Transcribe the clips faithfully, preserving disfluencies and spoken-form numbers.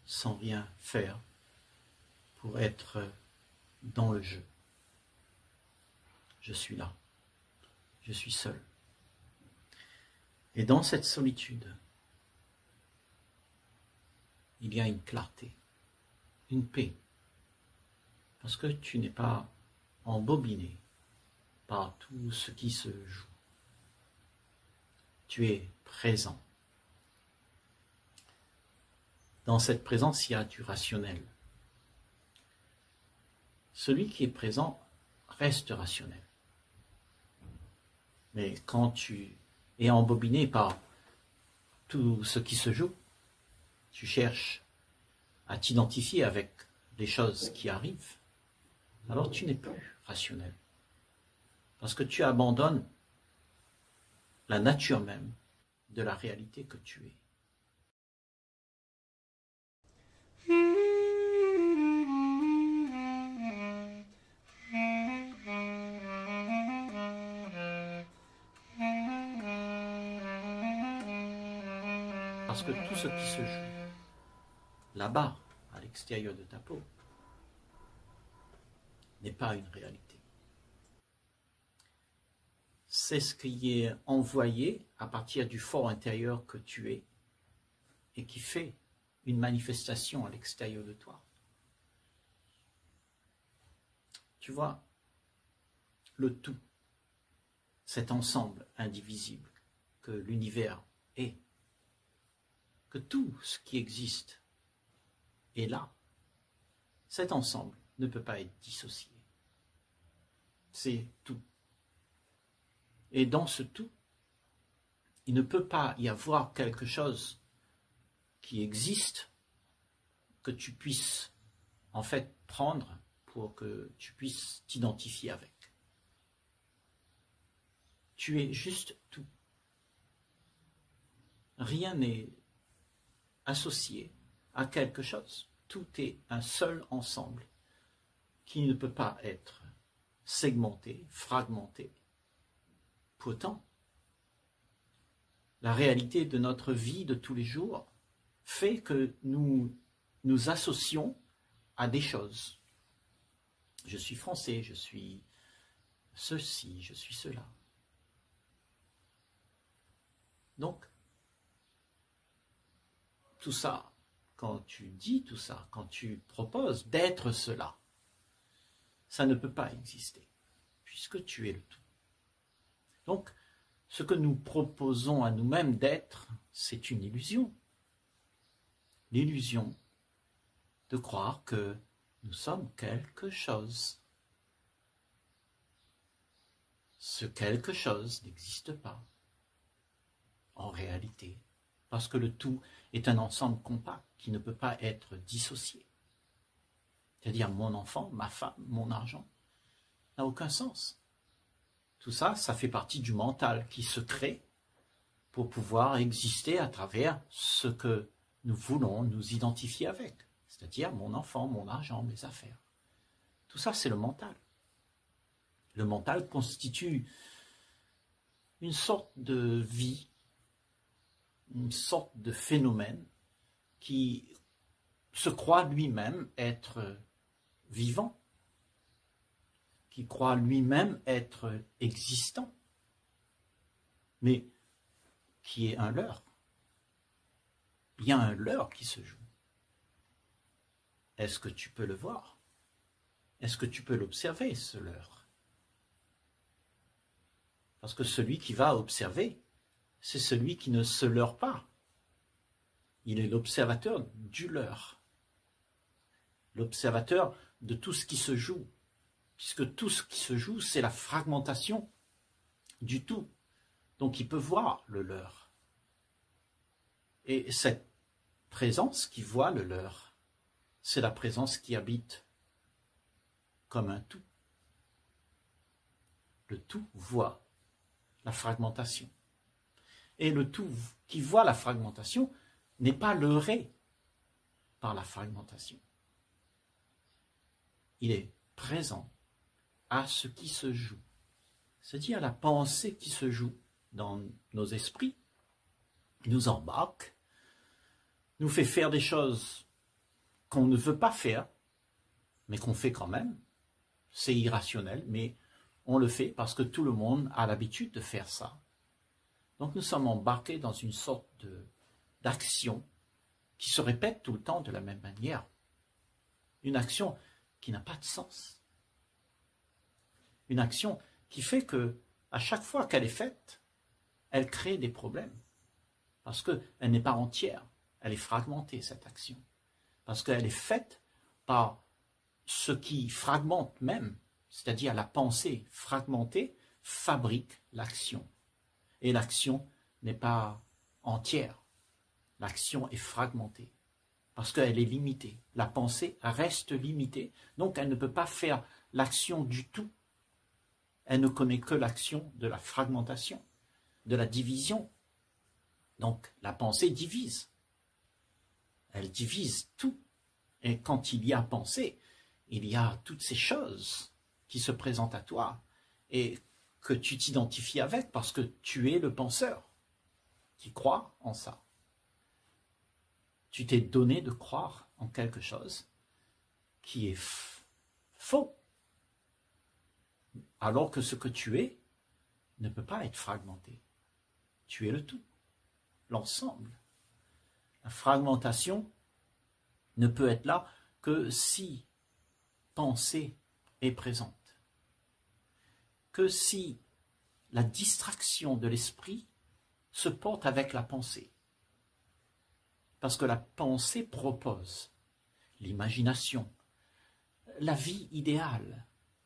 sans rien faire pour être dans le jeu. Je suis là, je suis seul. Et dans cette solitude, il y a une clarté, une paix, parce que tu n'es pas embobiné par tout ce qui se joue. Tu es présent. Dans cette présence, il y a du rationnel. Celui qui est présent reste rationnel. Mais quand tu es embobiné par tout ce qui se joue, tu cherches à t'identifier avec les choses qui arrivent, alors tu n'es plus rationnel. Parce que tu abandonnes la nature même de la réalité que tu es. Parce que tout ce qui se joue là-bas, à l'extérieur de ta peau, n'est pas une réalité. C'est ce qui est envoyé à partir du fort intérieur que tu es et qui fait une manifestation à l'extérieur de toi. Tu vois, le tout, cet ensemble indivisible que l'univers est, que tout ce qui existe est là, cet ensemble ne peut pas être dissocié. C'est tout. Et dans ce tout, il ne peut pas y avoir quelque chose qui existe que tu puisses en fait prendre pour que tu puisses t'identifier avec. Tu es juste tout. Rien n'est associé à quelque chose. Tout est un seul ensemble qui ne peut pas être segmenté, fragmenté. Pourtant, la réalité de notre vie de tous les jours fait que nous nous associons à des choses. Je suis français, je suis ceci, je suis cela. Donc, tout ça, quand tu dis tout ça, quand tu proposes d'être cela, ça ne peut pas exister, puisque tu es le tout. Donc, ce que nous proposons à nous-mêmes d'être, c'est une illusion. L'illusion de croire que nous sommes quelque chose. Ce quelque chose n'existe pas en réalité, parce que le tout est un ensemble compact qui ne peut pas être dissocié. C'est-à-dire mon enfant, ma femme, mon argent, n'a aucun sens. Tout ça, ça fait partie du mental qui se crée pour pouvoir exister à travers ce que nous voulons nous identifier avec. C'est-à-dire mon enfant, mon argent, mes affaires. Tout ça, c'est le mental. Le mental constitue une sorte de vie, une sorte de phénomène qui se croit lui-même être vivant, qui croit lui-même être existant, mais qui est un leurre. Il y a un leurre qui se joue. Est-ce que tu peux le voir? Est-ce que tu peux l'observer, ce leurre? Parce que celui qui va observer, c'est celui qui ne se leurre pas. Il est l'observateur du leurre. L'observateur de tout ce qui se joue. Puisque tout ce qui se joue, c'est la fragmentation du tout. Donc il peut voir le leurre. Et cette présence qui voit le leurre, c'est la présence qui habite comme un tout. Le tout voit la fragmentation. Et le tout qui voit la fragmentation n'est pas leurré par la fragmentation. Il est présent à ce qui se joue, c'est-à-dire la pensée qui se joue dans nos esprits, nous embarque, nous fait faire des choses qu'on ne veut pas faire, mais qu'on fait quand même. C'est irrationnel, mais on le fait parce que tout le monde a l'habitude de faire ça. Donc nous sommes embarqués dans une sorte de, d'action qui se répète tout le temps de la même manière. Une action qui n'a pas de sens. Une action qui fait que, à chaque fois qu'elle est faite, elle crée des problèmes. Parce qu'elle n'est pas entière, elle est fragmentée, cette action. Parce qu'elle est faite par ce qui fragmente même, c'est-à-dire la pensée fragmentée, fabrique l'action. Et l'action n'est pas entière. L'action est fragmentée. Parce qu'elle est limitée. La pensée reste limitée. Donc elle ne peut pas faire l'action du tout. Elle ne connaît que l'action de la fragmentation, de la division. Donc la pensée divise. Elle divise tout. Et quand il y a pensée, il y a toutes ces choses qui se présentent à toi et que tu t'identifies avec parce que tu es le penseur qui croit en ça. Tu t'es donné de croire en quelque chose qui est faux. Alors que ce que tu es ne peut pas être fragmenté. Tu es le tout, l'ensemble. La fragmentation ne peut être là que si pensée est présente. Que si la distraction de l'esprit se porte avec la pensée. Parce que la pensée propose l'imagination, la vie idéale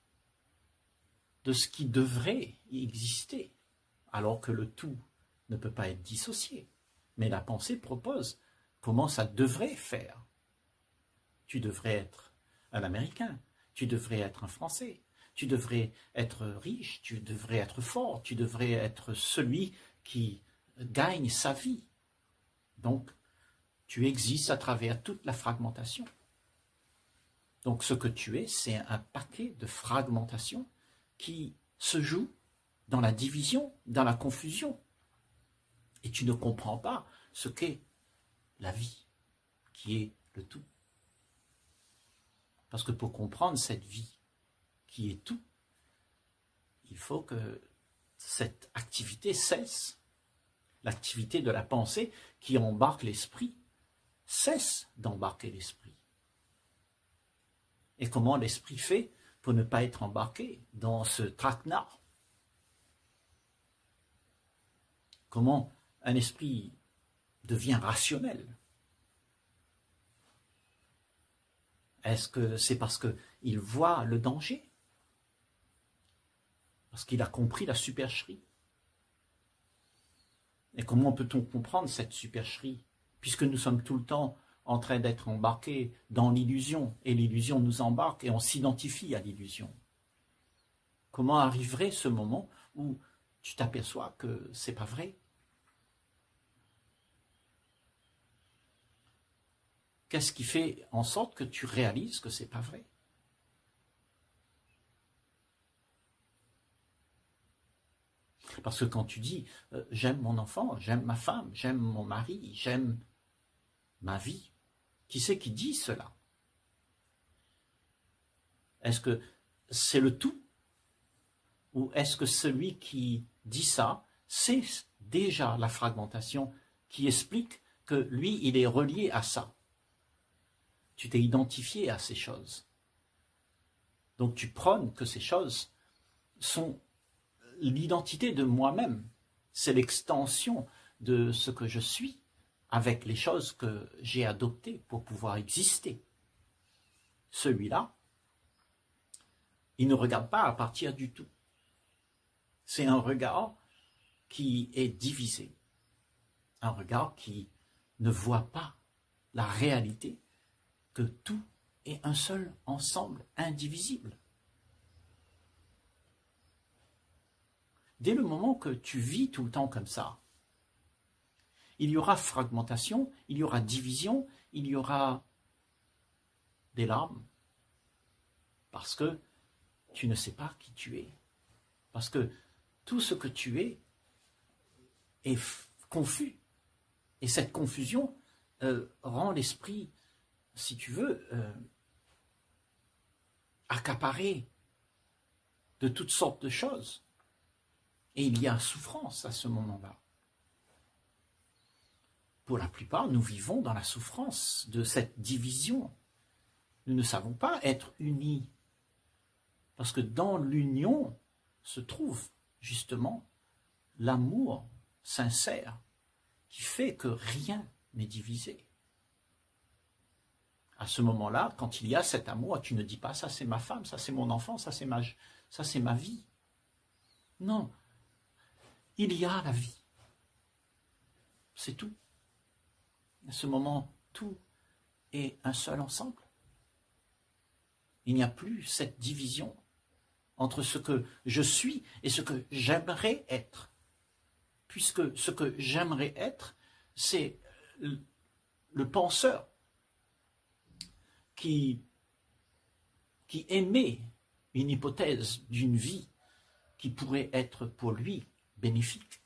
de ce qui devrait exister, alors que le tout ne peut pas être dissocié. Mais la pensée propose comment ça devrait faire. Tu devrais être un Américain, tu devrais être un Français, tu devrais être riche, tu devrais être fort, tu devrais être celui qui gagne sa vie. Donc, tu existes à travers toute la fragmentation. Donc, ce que tu es, c'est un paquet de fragmentation qui se joue dans la division, dans la confusion. Et tu ne comprends pas ce qu'est la vie, qui est le tout. Parce que pour comprendre cette vie qui est tout, il faut que cette activité cesse. L'activité de la pensée qui embarque l'esprit cesse d'embarquer l'esprit. Et comment l'esprit fait pour ne pas être embarqué dans ce traquenard? Comment un esprit devient rationnel? Est-ce que c'est parce qu'il voit le danger? Parce qu'il a compris la supercherie? Et comment peut-on comprendre cette supercherie, puisque nous sommes tout le temps en train d'être embarqués dans l'illusion, et l'illusion nous embarque et on s'identifie à l'illusion? Comment arriverait ce moment où tu t'aperçois que c'est pas vrai? Qu'est-ce qui fait en sorte que tu réalises que c'est pas vrai? Parce que quand tu dis euh, « j'aime mon enfant, j'aime ma femme, j'aime mon mari, j'aime ma vie », qui c'est qui dit cela? Est-ce que c'est le tout? Ou est-ce que celui qui dit ça, c'est déjà la fragmentation qui explique que lui, il est relié à ça? Tu t'es identifié à ces choses. Donc tu prônes que ces choses sont l'identité de moi-même. C'est l'extension de ce que je suis avec les choses que j'ai adoptées pour pouvoir exister. Celui-là, il ne regarde pas à partir du tout. C'est un regard qui est divisé. Un regard qui ne voit pas la réalité que tout est un seul ensemble indivisible. Dès le moment que tu vis tout le temps comme ça, il y aura fragmentation, il y aura division, il y aura des larmes, parce que tu ne sais pas qui tu es. Parce que tout ce que tu es est confus. Et cette confusion euh, rend l'esprit si tu veux, euh, accaparé de toutes sortes de choses. Et il y a souffrance à ce moment-là. Pour la plupart, nous vivons dans la souffrance de cette division. Nous ne savons pas être unis. Parce que dans l'union se trouve justement l'amour sincère qui fait que rien n'est divisé. À ce moment-là, quand il y a cet amour, tu ne dis pas « ça c'est ma femme, ça c'est mon enfant, ça c'est ma, ça c'est ma vie ». Non, il y a la vie. C'est tout. À ce moment, tout est un seul ensemble. Il n'y a plus cette division entre ce que je suis et ce que j'aimerais être. Puisque ce que j'aimerais être, c'est le penseur qui, qui émet une hypothèse d'une vie qui pourrait être pour lui bénéfique.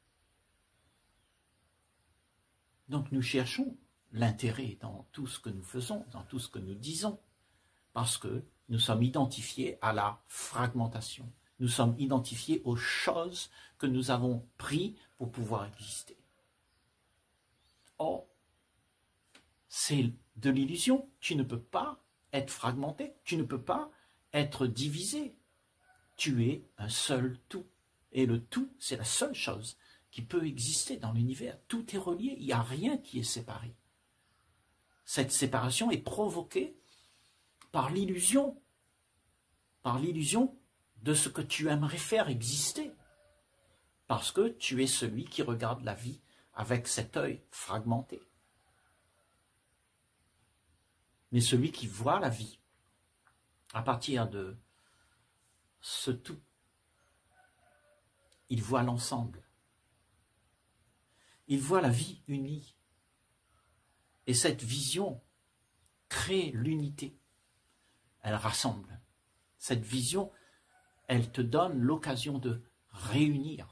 Donc nous cherchons l'intérêt dans tout ce que nous faisons, dans tout ce que nous disons, parce que nous sommes identifiés à la fragmentation. Nous sommes identifiés aux choses que nous avons prises pour pouvoir exister. Or, c'est de l'illusion. Tu ne peux pas être fragmenté, tu ne peux pas être divisé. Tu es un seul tout. Et le tout, c'est la seule chose qui peut exister dans l'univers. Tout est relié, il n'y a rien qui est séparé. Cette séparation est provoquée par l'illusion, par l'illusion de ce que tu aimerais faire exister, parce que tu es celui qui regarde la vie avec cet œil fragmenté. Mais celui qui voit la vie à partir de ce tout, il voit l'ensemble. Il voit la vie unie. Et cette vision crée l'unité. Elle rassemble. Cette vision, elle te donne l'occasion de réunir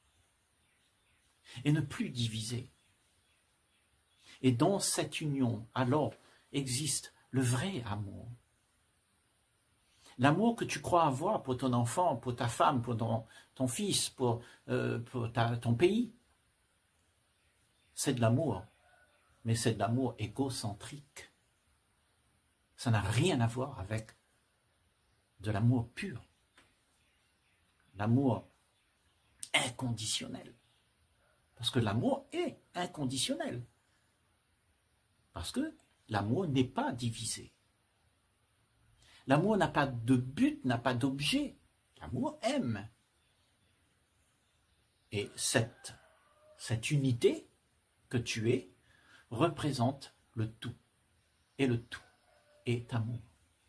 et ne plus diviser. Et dans cette union, alors, existe le vrai amour. L'amour que tu crois avoir pour ton enfant, pour ta femme, pour ton, ton fils, pour, euh, pour ta, ton pays, c'est de l'amour, mais c'est de l'amour égocentrique. Ça n'a rien à voir avec de l'amour pur, l'amour inconditionnel. Parce que l'amour est inconditionnel. Parce que l'amour n'est pas divisé. L'amour n'a pas de but, n'a pas d'objet. L'amour aime. Et cette, cette unité que tu es représente le tout. Et le tout est amour.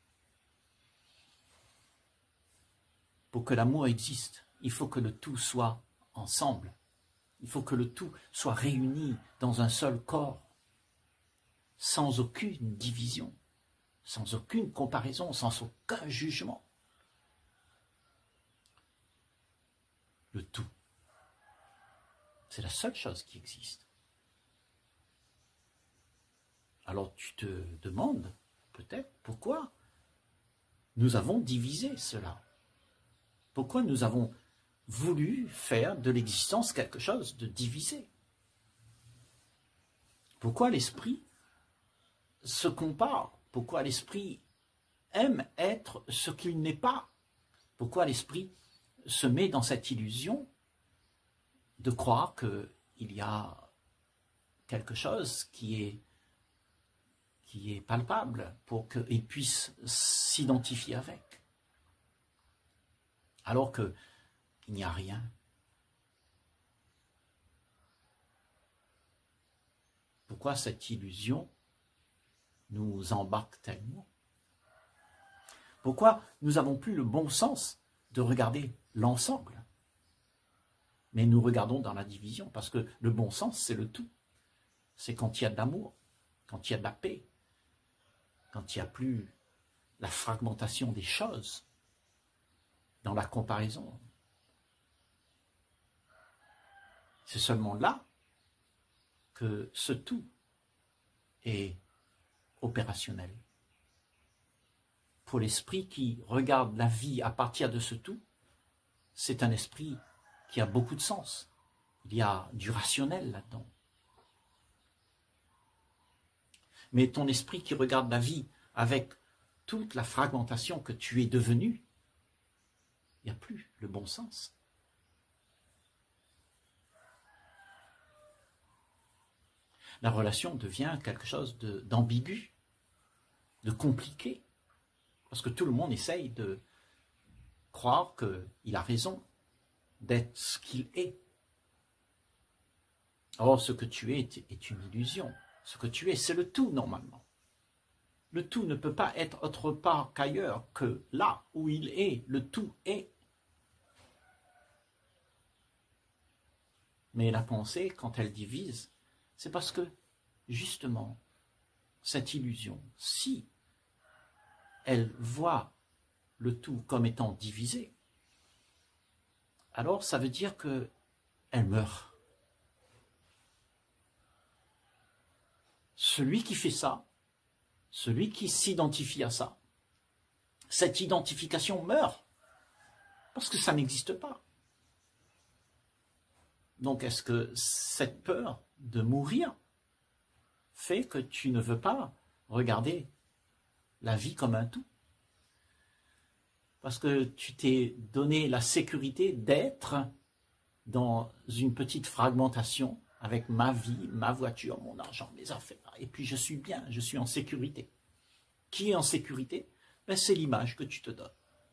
Pour que l'amour existe, il faut que le tout soit ensemble. Il faut que le tout soit réuni dans un seul corps, sans aucune division, sans aucune comparaison, sans aucun jugement. Le tout. C'est la seule chose qui existe. Alors tu te demandes peut-être pourquoi nous avons divisé cela. Pourquoi nous avons voulu faire de l'existence quelque chose de divisé. Pourquoi l'esprit se compare? Pourquoi l'esprit aime être ce qu'il n'est pas? Pourquoi l'esprit se met dans cette illusion de croire qu'il y a quelque chose qui est, qui est palpable pour qu'il puisse s'identifier avec? Alors qu'il n'y a rien. Pourquoi cette illusion nous embarque tellement? Pourquoi nous n'avons plus le bon sens de regarder l'ensemble? Mais nous regardons dans la division, parce que le bon sens, c'est le tout. C'est quand il y a de l'amour, quand il y a de la paix, quand il n'y a plus la fragmentation des choses, dans la comparaison. C'est seulement là que ce tout est opérationnel. Pour l'esprit qui regarde la vie à partir de ce tout, c'est un esprit qui a beaucoup de sens. Il y a du rationnel là-dedans. Mais ton esprit qui regarde la vie avec toute la fragmentation que tu es devenu, il n'y a plus le bon sens. La relation devient quelque chose de, d'ambigu, de compliqué, parce que tout le monde essaye de croire qu'il a raison, d'être ce qu'il est. Or, ce que tu es est, est une illusion. Ce que tu es, c'est le tout normalement. Le tout ne peut pas être autre part qu'ailleurs, que là où il est, le tout est. Mais la pensée, quand elle divise, c'est parce que, justement, cette illusion, si elle voit le tout comme étant divisé, alors ça veut dire qu'elle meurt. Celui qui fait ça, celui qui s'identifie à ça, cette identification meurt, parce que ça n'existe pas. Donc est-ce que cette peur de mourir fait que tu ne veux pas regarder la vie comme un tout? Parce que tu t'es donné la sécurité d'être dans une petite fragmentation avec ma vie, ma voiture, mon argent, mes affaires. Et puis je suis bien, je suis en sécurité. Qui est en sécurité? Ben, c'est l'image que tu te donnes.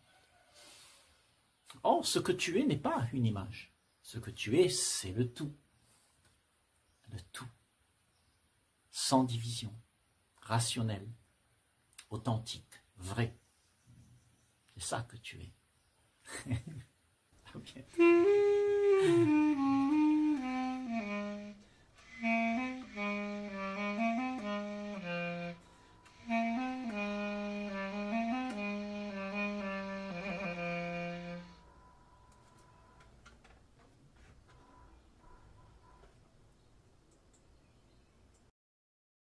Or, ce que tu es n'est pas une image. Ce que tu es, c'est le tout. Le tout. Sans division. Rationnel. Authentique. Vrai. C'est ça que tu es. Ok.